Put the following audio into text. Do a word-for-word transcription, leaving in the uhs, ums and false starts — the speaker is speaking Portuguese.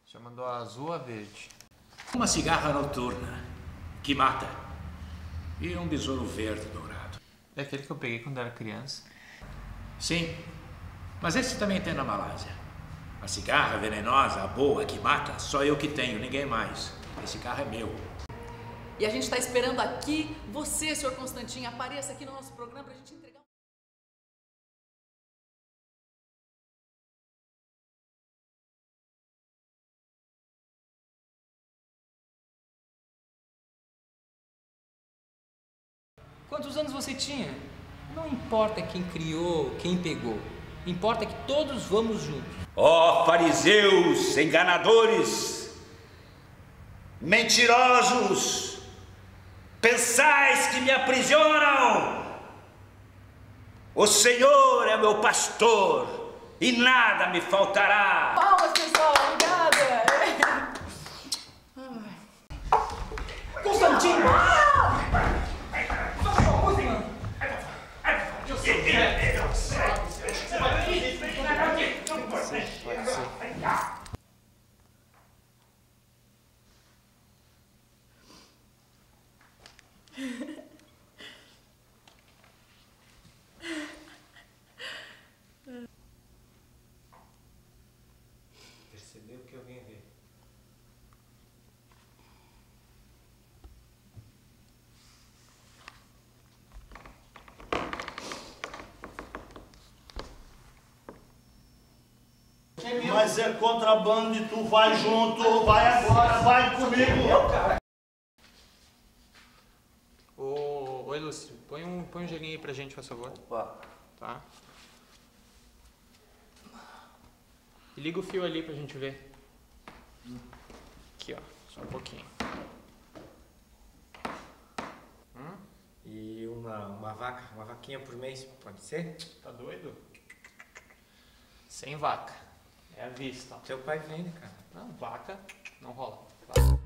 Já mandou a azul ou a verde? Uma cigarra noturna, que mata. E um besouro verde dourado. É aquele que eu peguei quando era criança? Sim, mas esse também tem na Malásia. A cigarra venenosa, a boa, que mata, só eu que tenho, ninguém mais. Esse carro é meu. E a gente está esperando aqui você, senhor Constantino, apareça aqui no nosso programa para a gente entregar. Quantos anos você tinha? Não importa quem criou, quem pegou. Importa que todos vamos juntos. Ó fariseus, enganadores, mentirosos, pensais que me aprisionam? O Senhor é meu pastor e nada me faltará. Palmas, pessoal, obrigada! Constantino! Percebeu o que eu vim ver? Mas é contrabando e tu vai junto, vai agora, vai comigo. Ô, oi, Lúcio, põe um, põe um gelinho aí pra gente, por favor. Opa. Tá? E liga o fio ali pra gente ver. Aqui, ó, só um pouquinho. Hum? E uma, uma vaca, uma vaquinha por mês, pode ser? Tá doido? Sem vaca. É a vista, ó. Teu pai vende, cara. Não, vaca não rola. Vaca.